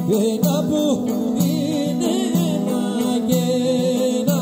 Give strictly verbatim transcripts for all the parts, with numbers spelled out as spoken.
ένα που είναι ένα και ένα.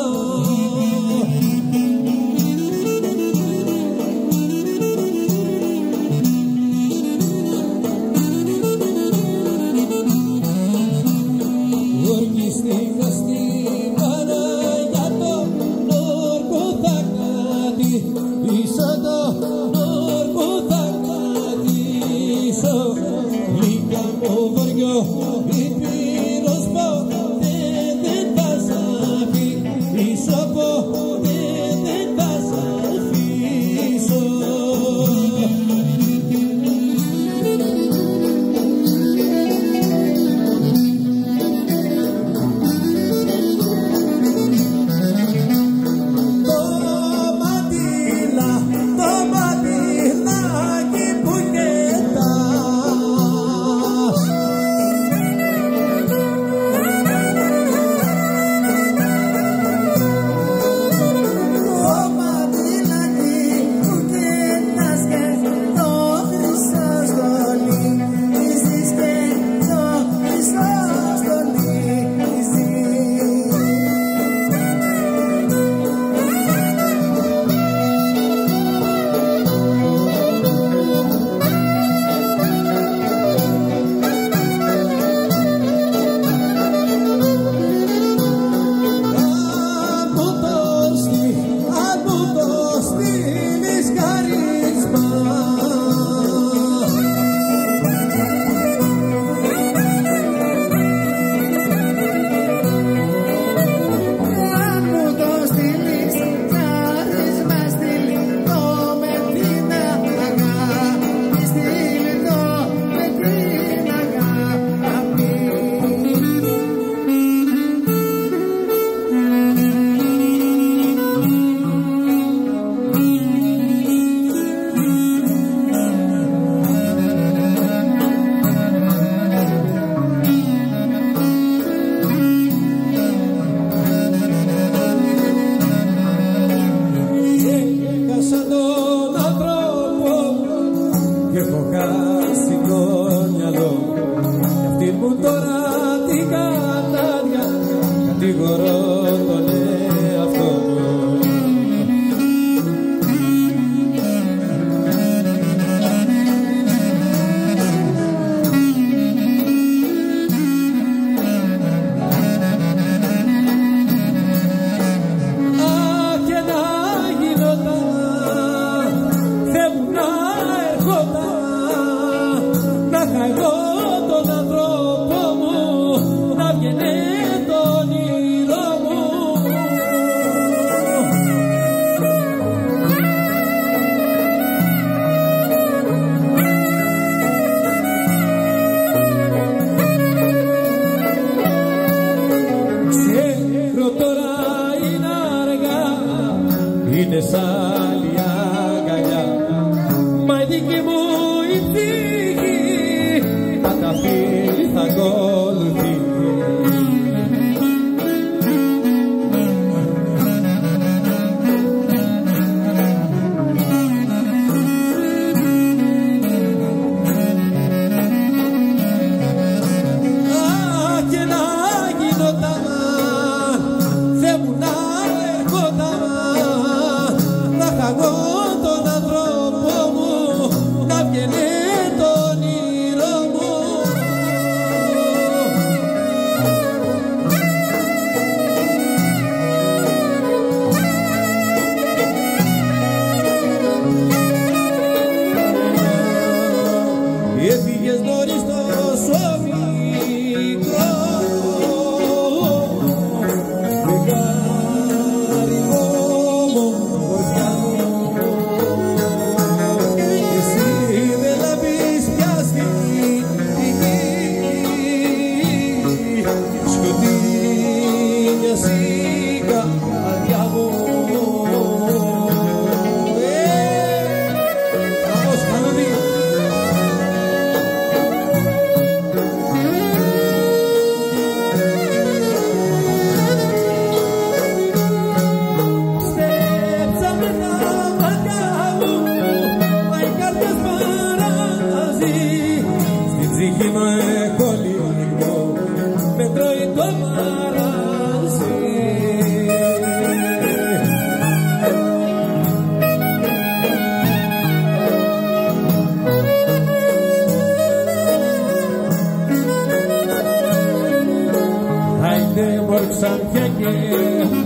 Ορκιστήκα στην Παναγιά τον όρκο θα κρατήσω, τον όρκο θα κρατήσω. Λίγα μου βοριό η πύρος ποτέ δεν θα σ' αφήσω, ποτέ δεν θα σ' αφήσω. Έχω χάσει το μυαλό κι αυτή μου τώρα την κατάδια κατηγορώ τον εαυτό μου. Αχ, και να γινόταν, Θεέ μου να ερχόταν, να είχα εγώ τον άνθρωπο μου, να βγαινε το όνειρό μου. Ξέρω τώρα είναι αργά, είναι σαν άλλη αγκαλιά, μα η δική μου η ψυχή πάντα φίλη θα ακολουθεί. Αχ, και να γινόταν, Θεέ μου να ερχόταν, να είχα εγώ τον άνθρωπο μου, να βγαινε το όνειρό μου. Έφυγες νωρίς τόσο μικρό, φεγγάρι μου μορφιά μου, εσύ δεν λάβεις πια στην πηγή, σκοτεινιά σίγα αδειά μου. Vamos, Canoni. Στην ψυχή μου έχω λίγο το μαράζι. Άιντε μωρ Ξαντιά και